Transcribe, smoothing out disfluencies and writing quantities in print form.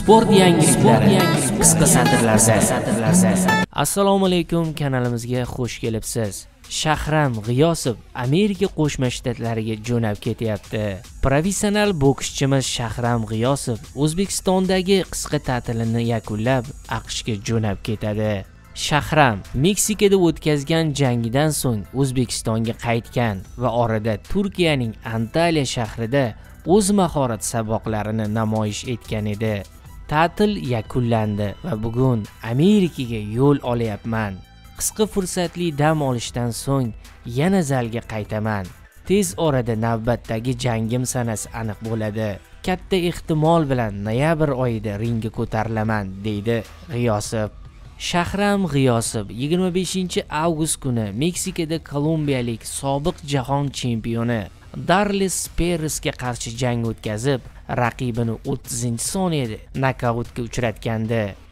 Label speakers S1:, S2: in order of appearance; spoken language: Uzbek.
S1: Sport yangiliklari qisqa satrlarda. Assalomu alaykum, kanalimizga xush kelibsiz. Shahram G'iyosov Amerika Qo'shma Shtatlariga jo'nab ketyapti. Professional bokschimiz Shahram G'iyosov O'zbekistondagi qisqa ta'tilini yakunlab, AQShga jo'nab ketadi. Shahram Meksikada o'tkazgan jangidan so'ng O'zbekistonga qaytgan va orada Turkiyaning Antalya shahrida o'z mahorat saboqlarini namoyish etgan edi. Ta'til yakunlandi va bugun Amerikaga yo'l olyapman. Qisqa fursatli dam olishdan so'ng yana zalga qaytaman. Tez orada navbatdagi jangim sanasi aniq bo'ladi. Katta ehtimol bilan noyabr oyida ringga ko'tarilaman, deydi G'iyosov. Shahram G'iyosov 25 avgust kuni Meksikada kolumbiyalik sobiq jahon chempioni Darlis Perezga qarshi jang o'tkazib, raqibini 30-soniyada nokautga uchratgandi.